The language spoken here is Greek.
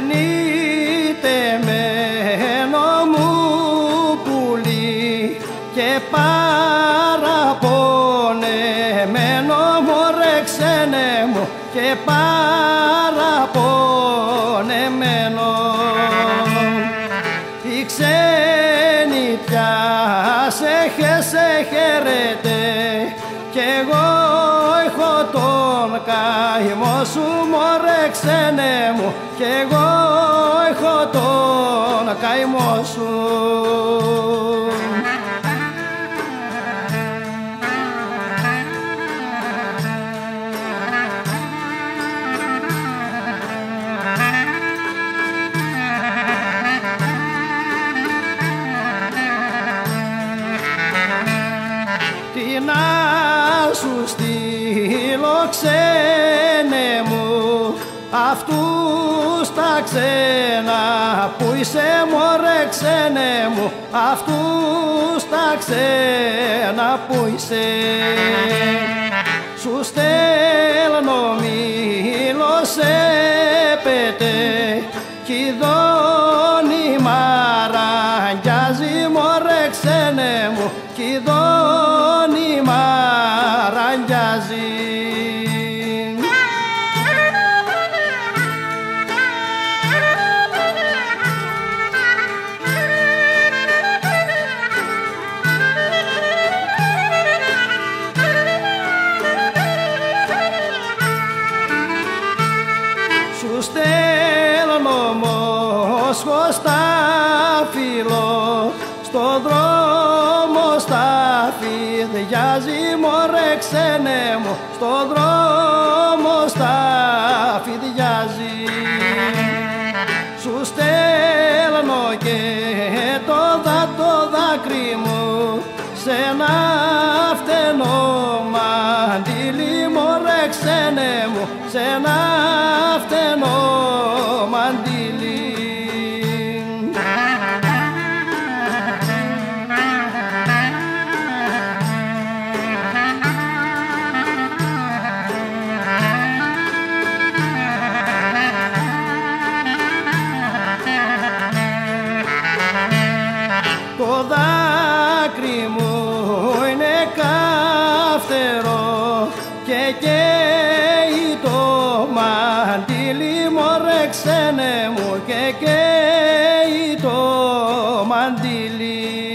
νητεμένο μου πουλί και παραπονεμένο μωρέ ξένε μου και παραπονεμένο. Οι ξένοι πια σε χαίρετε κι εγώ έχω τον καημό σου μωρέ ξένε μου κι εγώ έχω τον καημό σου. Τι να σου στείλω ξένε μου αυτούς τα ξένα που είσαι μωρέ ξένε μου αυτούς τα ξένα που είσαι. Σου στέλνω μήλο σε πετέ κι η δόνη μαραγγιάζει μωρέ ξένε μου κι η δόνη μαραγγιάζει. Σου στέλνω Μόσχο στα φύλλο στο δρόμο στα φιδιάζει μωρέ ξένε μου στο δρόμο στα φιδιάζει. Σου στέλνω και το δάκρυ μου σε ένα φτενό μαντίλι μωρέ ξένε μου σε ένα φτενό μαντίλι. Το δάκρυ μου είναι καυτερό και καίει το μαντίλι μωρέ ξένε μου και καίει το μαντίλι.